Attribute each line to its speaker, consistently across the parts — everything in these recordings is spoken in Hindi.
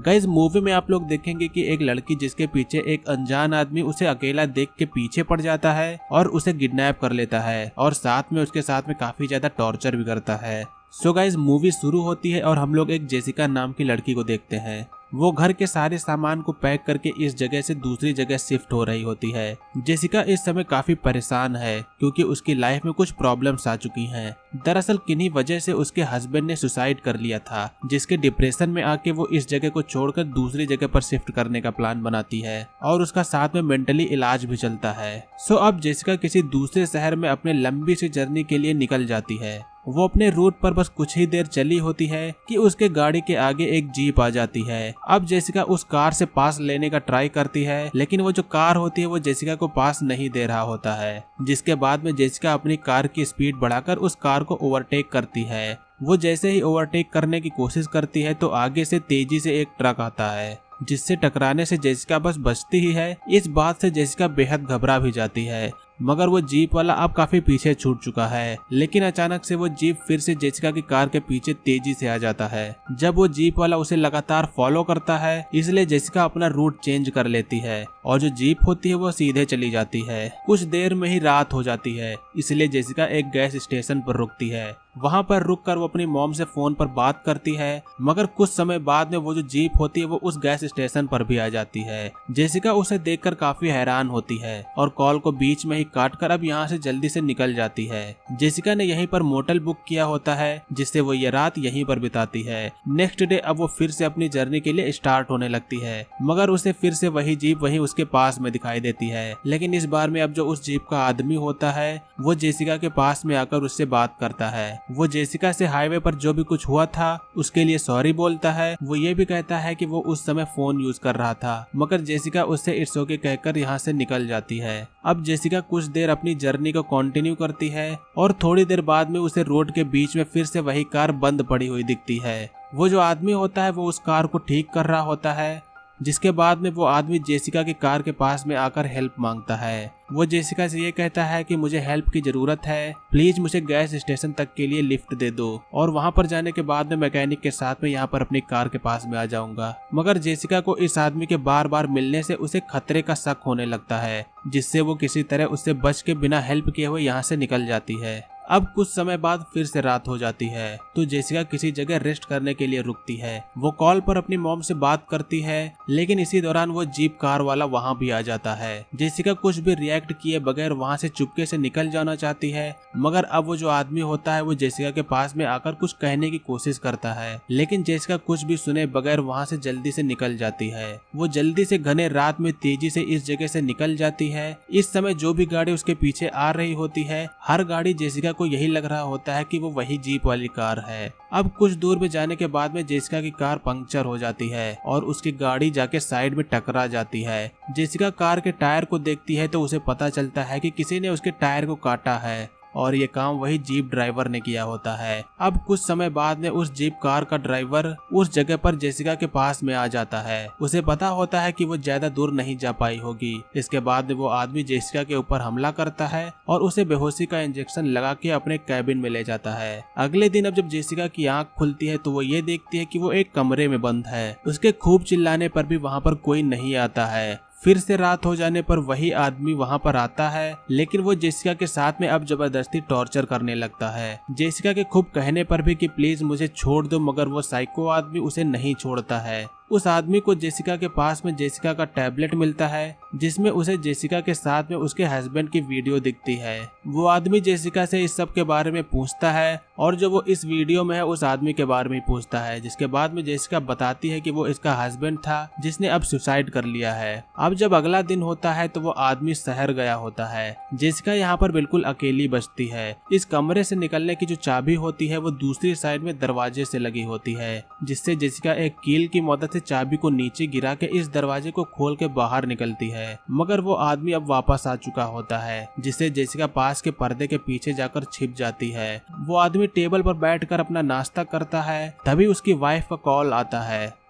Speaker 1: गाइस मूवी में आप लोग देखेंगे कि एक लड़की जिसके पीछे एक अनजान आदमी उसे अकेला देख के पीछे पड़ जाता है और उसे किडनैप कर लेता है और साथ में उसके साथ में काफी ज्यादा टॉर्चर भी करता है। सो गाइस मूवी शुरू होती है और हम लोग एक जेसिका नाम की लड़की को देखते हैं। वो घर के सारे सामान को पैक करके इस जगह से दूसरी जगह शिफ्ट हो रही होती है। जेसिका इस समय काफी परेशान है क्योंकि उसकी लाइफ में कुछ प्रॉब्लम्स आ चुकी हैं। दरअसल किन्हीं वजह से उसके हस्बैंड ने सुसाइड कर लिया था, जिसके डिप्रेशन में आके वो इस जगह को छोड़कर दूसरी जगह पर शिफ्ट करने का प्लान बनाती है और उसका साथ में मेंटली इलाज भी चलता है। सो अब जेसिका किसी दूसरे शहर में अपने लंबी सी जर्नी के लिए निकल जाती है। वो अपने रूट पर बस कुछ ही देर चली होती है कि उसके गाड़ी के आगे एक जीप आ जाती है। अब जेसिका उस कार से पास लेने का ट्राई करती है, लेकिन वो जो कार होती है वो जेसिका को पास नहीं दे रहा होता है, जिसके बाद में जेसिका अपनी कार की स्पीड बढ़ाकर उस कार को ओवरटेक करती है। वो जैसे ही ओवरटेक करने की कोशिश करती है तो आगे से तेजी से एक ट्रक आता है, जिससे टकराने से जेसिका बस बचती ही है। इस बात से जेसिका बेहद घबरा भी जाती है, मगर वो जीप वाला अब काफी पीछे छूट चुका है। लेकिन अचानक से वो जीप फिर से जेसिका की कार के पीछे तेजी से आ जाता है। जब वो जीप वाला उसे लगातार फॉलो करता है, इसलिए जेसिका अपना रूट चेंज कर लेती है और जो जीप होती है वो सीधे चली जाती है। कुछ देर में ही रात हो जाती है, इसलिए जेसिका एक गैस स्टेशन पर रुकती है। वहाँ पर रुककर वो अपनी मॉम से फोन पर बात करती है, मगर कुछ समय बाद में वो जो जीप होती है वो उस गैस स्टेशन पर भी आ जाती है। जेसिका उसे देखकर काफी हैरान होती है और कॉल को बीच में ही काटकर अब यहाँ से जल्दी से निकल जाती है। जेसिका ने यहीं पर मोटल बुक किया होता है, जिससे वो ये रात यहीं पर बिताती है। नेक्स्ट डे अब वो फिर से अपनी जर्नी के लिए स्टार्ट होने लगती है, मगर उसे फिर से वही जीप वहीं उसके पास में दिखाई देती है। लेकिन इस बार में अब जो उस जीप का आदमी होता है वो जेसिका के पास में आकर उससे बात करता है। वो जेसिका से हाईवे पर जो भी कुछ हुआ था उसके लिए सॉरी बोलता है। वो ये भी कहता है कि वो उस समय फोन यूज कर रहा था, मगर जेसिका उससे इट्स ओके कहकर यहाँ से निकल जाती है। अब जेसिका कुछ देर अपनी जर्नी को कंटिन्यू करती है और थोड़ी देर बाद में उसे रोड के बीच में फिर से वही कार बंद पड़ी हुई दिखती है। वो जो आदमी होता है वो उस कार को ठीक कर रहा होता है, जिसके बाद में वो आदमी जेसिका की कार के पास में आकर हेल्प मांगता है। वो जेसिका से ये कहता है कि मुझे हेल्प की जरूरत है, प्लीज मुझे गैस स्टेशन तक के लिए लिफ्ट दे दो और वहाँ पर जाने के बाद में मैकेनिक के साथ में यहाँ पर अपनी कार के पास में आ जाऊंगा। मगर जेसिका को इस आदमी के बार बार मिलने से उसे खतरे का शक होने लगता है, जिससे वो किसी तरह उससे बच के बिना हेल्प किए हुए यहाँ से निकल जाती है। अब कुछ समय बाद फिर से रात हो जाती है तो जेसिका किसी जगह रेस्ट करने के लिए रुकती है। वो कॉल पर अपनी मॉम से बात करती है, लेकिन इसी दौरान वो जीप कार वाला वहाँ भी आ जाता है। जेसिका कुछ भी रिएक्ट किए बगैर वहाँ से चुपके से निकल जाना चाहती है, मगर अब वो जो आदमी होता है वो जेसिका के पास में आकर कुछ कहने की कोशिश करता है, लेकिन जेसिका कुछ भी सुने बगैर वहाँ से जल्दी से निकल जाती है। वो जल्दी से घने रात में तेजी से इस जगह से निकल जाती है। इस समय जो भी गाड़ी उसके पीछे आ रही होती है, हर गाड़ी जेसिका को यही लग रहा होता है कि वो वही जीप वाली कार है। अब कुछ दूर में जाने के बाद में जेसिका की कार पंक्चर हो जाती है और उसकी गाड़ी जाके साइड में टकरा जाती है। जेसिका कार के टायर को देखती है तो उसे पता चलता है कि किसी ने उसके टायर को काटा है और ये काम वही जीप ड्राइवर ने किया होता है। अब कुछ समय बाद में उस जीप कार का ड्राइवर उस जगह पर जेसिका के पास में आ जाता है। उसे पता होता है कि वो ज्यादा दूर नहीं जा पाई होगी। इसके बाद में वो आदमी जेसिका के ऊपर हमला करता है और उसे बेहोशी का इंजेक्शन लगा के अपने कैबिन में ले जाता है। अगले दिन अब जब जेसिका की आंख खुलती है तो वो ये देखती है कि वो एक कमरे में बंद है। उसके खूब चिल्लाने पर भी वहाँ पर कोई नहीं आता है। फिर से रात हो जाने पर वही आदमी वहाँ पर आता है, लेकिन वो जेसिका के साथ में अब जबरदस्ती टॉर्चर करने लगता है। जेसिका के खूब कहने पर भी कि प्लीज मुझे छोड़ दो, मगर वो साइको आदमी उसे नहीं छोड़ता है। उस आदमी को जेसिका के पास में जेसिका का टैबलेट मिलता है, जिसमें उसे जेसिका के साथ में उसके हस्बैंड की वीडियो दिखती है। वो आदमी जेसिका से इस सब के बारे में पूछता है और जो वो इस वीडियो में है उस आदमी के बारे में पूछता है, जिसके बाद में जेसिका बताती है कि वो इसका हस्बैंड था जिसने अब सुसाइड कर लिया है। अब जब अगला दिन होता है तो वो आदमी शहर गया होता है। जेसिका यहाँ पर बिल्कुल अकेली बचती है। इस कमरे से निकलने की जो चाबी होती है वो दूसरी साइड में दरवाजे से लगी होती है, जिससे जेसिका एक कील की मदद से चाबी को नीचे गिरा के इस दरवाजे को खोल के बाहर निकलती है। मगर वो आदमी अब वापस आ चुका होता है, जिससे जेसिका पास के पर्दे के पीछे जाकर छिप जाती है। वो आदमी टेबल पर बैठकर अपना नाश्ता करता है, तभी उसकी वाइफ का कॉल आता है।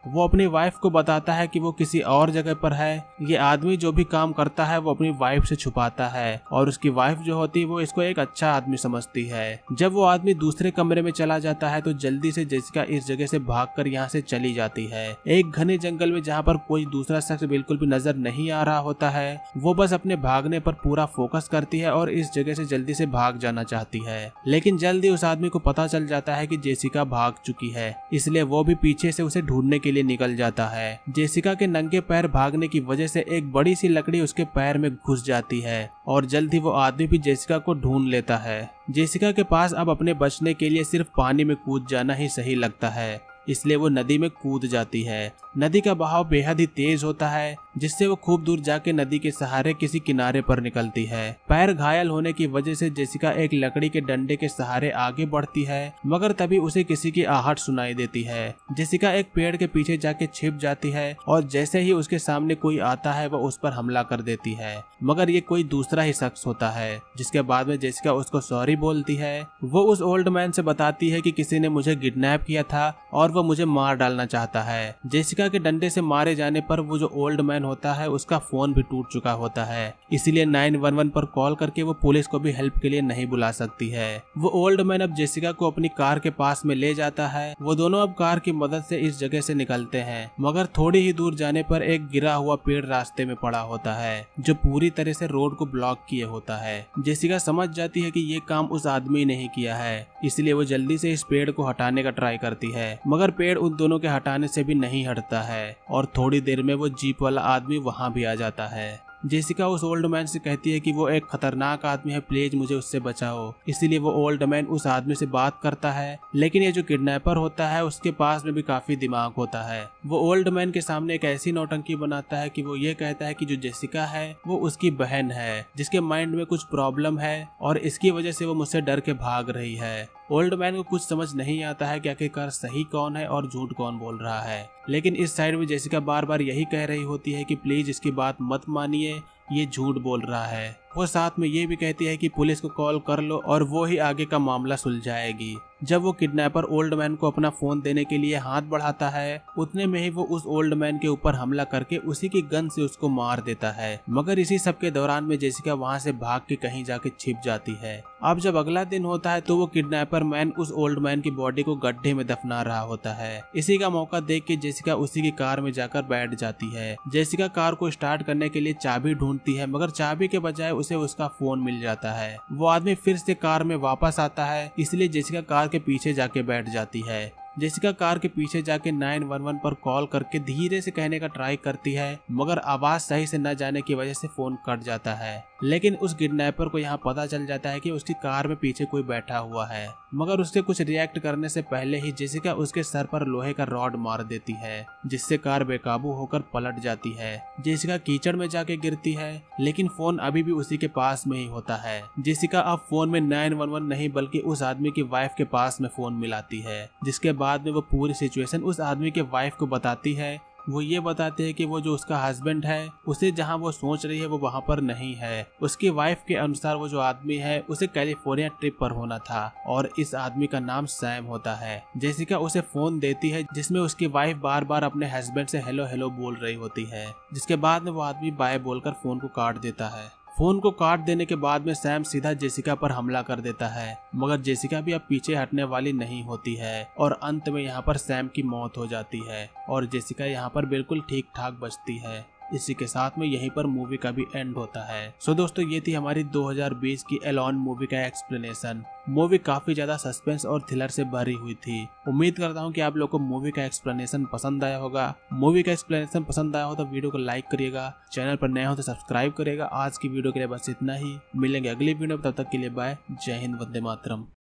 Speaker 1: वो अपनी वाइफ को बताता है कि वो किसी और जगह पर है। ये आदमी जो भी काम करता है वो अपनी वाइफ से छुपाता है और उसकी वाइफ जो होती है वो इसको एक अच्छा आदमी समझती है। जब वो आदमी दूसरे कमरे में चला जाता है तो जल्दी से जेसिका इस जगह से भागकर यहाँ से चली जाती है। एक घने जंगल में जहाँ पर कोई दूसरा शख्स बिल्कुल भी नजर नहीं आ रहा होता है, वो बस अपने भागने पर पूरा फोकस करती है और इस जगह से जल्दी से भाग जाना चाहती है। लेकिन जल्दी उस आदमी को पता चल जाता है कि जेसिका भाग चुकी है, इसलिए वो भी पीछे से उसे ढूंढने के लिए निकल जाता है। जेसिका के नंगे पैर भागने की वजह से एक बड़ी सी लकड़ी उसके पैर में घुस जाती है और जल्द ही वो आदमी भी जेसिका को ढूंढ लेता है। जेसिका के पास अब अपने बचने के लिए सिर्फ पानी में कूद जाना ही सही लगता है, इसलिए वो नदी में कूद जाती है। नदी का बहाव बेहद ही तेज होता है, जिससे वो खूब दूर जाके नदी के सहारे किसी किनारे पर निकलती है। पैर घायल होने की वजह से जेसिका एक लकड़ी के डंडे के सहारे आगे बढ़ती है, मगर तभी उसे किसी की आहट सुनाई देती है। जेसिका एक पेड़ के पीछे जाके छिप जाती है और जैसे ही उसके सामने कोई आता है वो उस पर हमला कर देती है, मगर ये कोई दूसरा ही शख्स होता है। जिसके बाद में जेसिका उसको सॉरी बोलती है। वो उस ओल्ड मैन से बताती है कि किसी ने मुझे किडनैप किया था और वो मुझे मार डालना चाहता है। जेसिका के डंडे से मारे जाने पर वो जो ओल्ड मैन होता है उसका फोन भी टूट चुका होता है, इसीलिए 911 पर कॉल करके वो पुलिस को भी हेल्प के लिए नहीं बुला सकती है। वो ओल्ड मैन अब जेसिका को अपनी कार के पास में ले जाता है। वो दोनों अब कार की मदद से इस जगह से निकलते हैं, मगर थोड़ी ही दूर जाने पर एक गिरा हुआ पेड़ रास्ते में पड़ा होता है जो पूरी तरह से रोड को ब्लॉक किए होता है। जेसिका समझ जाती है कि ये काम उस आदमी ने ही किया है, इसलिए वो जल्दी से इस पेड़ को हटाने का ट्राई करती है, मगर पेड़ उन दोनों के हटाने से भी नहीं हटता है और थोड़ी देर में वो जीप वाला आदमी वहां भी आ जाता है। जेसिका उस ओल्ड मैन से कहती है कि वो एक खतरनाक आदमी है, प्लीज मुझे उससे बचाओ। इसीलिए वो ओल्ड मैन उस आदमी से बात करता है, लेकिन ये जो किडनैपर होता है उसके पास में भी काफी दिमाग होता है। वो ओल्ड मैन के सामने एक ऐसी नौटंकी बनाता है कि वो ये कहता है कि जो जेसिका है वो उसकी बहन है, जिसके माइंड में कुछ प्रॉब्लम है और इसकी वजह से वो मुझसे डर के भाग रही है। ओल्ड मैन को कुछ समझ नहीं आता है कि आखिरकार सही कौन है और झूठ कौन बोल रहा है, लेकिन इस साइड में जेसिका बार बार यही कह रही होती है कि प्लीज इसकी बात मत मानिए, ये झूठ बोल रहा है। वो साथ में ये भी कहती है कि पुलिस को कॉल कर लो और वो ही आगे का मामला सुलझाएगी। जब वो किडनैपर ओल्ड मैन को अपना फोन देने के लिए हाथ बढ़ाता है, उतने में ही वो उस ओल्ड मैन के ऊपर हमला करके उसी की गन से उसको मार देता है। मगर इसी सब के दौरान में जेसिका वहां से भाग के कहीं जाके छिप जाती है। अब जब अगला दिन होता है तो वो किडनैपर मैन उस ओल्ड मैन की बॉडी को गड्ढे में दफना रहा होता है। इसी का मौका देख के जेसिका उसी की कार में जाकर बैठ जाती है। जेसिका कार को स्टार्ट करने के लिए चाबी ढूंढती है, मगर चाबी के बजाय उसे उसका फोन मिल जाता है। वो आदमी फिर से कार में वापस आता है, इसलिए जेसिका कार के पीछे जाके बैठ जाती है। जेसिका कार के पीछे जाके 911 पर कॉल करके धीरे से कहने का ट्राई करती है, मगर आवाज सही से न जाने की वजह से फोन कट जाता है। लेकिन उस किडनैपर को यहाँ पता चल जाता है कि उसकी कार में पीछे कोई बैठा हुआ है, मगर उसके कुछ रिएक्ट करने से पहले ही जेसिका उसके सर पर लोहे का रॉड मार देती है, जिससे कार बेकाबू होकर पलट जाती है। जेसिका कीचड़ में जाके गिरती है, लेकिन फोन अभी भी उसी के पास में ही होता है। जेसिका अब फोन में 911 नहीं बल्कि उस आदमी की वाइफ के पास में फोन मिलाती है, जिसके बाद में वो पूरी सिचुएशन उस आदमी के वाइफ को बताती है। वो ये बताते हैं कि वो जो उसका हस्बैंड है उसे जहां वो सोच रही है वो वहां पर नहीं है। उसकी वाइफ के अनुसार वो जो आदमी है उसे कैलिफोर्निया ट्रिप पर होना था और इस आदमी का नाम सैम होता है। जेसिका उसे फोन देती है, जिसमें उसकी वाइफ बार बार अपने हस्बैंड से हेलो हेलो बोल रही होती है, जिसके बाद में वो आदमी बाय बोलकर फोन को काट देता है। फोन को काट देने के बाद में सैम सीधा जेसिका पर हमला कर देता है, मगर जेसिका भी अब पीछे हटने वाली नहीं होती है और अंत में यहाँ पर सैम की मौत हो जाती है और जेसिका यहाँ पर बिल्कुल ठीक ठाक बचती है। इसी के साथ में यहीं पर मूवी का भी एंड होता है। सो दोस्तों, ये थी हमारी 2020 की एलोन मूवी का एक्सप्लेनेशन। मूवी काफी ज्यादा सस्पेंस और थ्रिलर से भरी हुई थी। उम्मीद करता हूँ कि आप लोगों को मूवी का एक्सप्लेनेशन पसंद आया होगा। मूवी का एक्सप्लेनेशन पसंद आया हो तो वीडियो को लाइक करिएगा, चैनल पर नया हो तो सब्सक्राइब करिएगा। आज की वीडियो के लिए बस इतना ही, मिलेंगे अगली वीडियो में, तब तक के लिए बाय। जय हिंद, वंदे मातरम।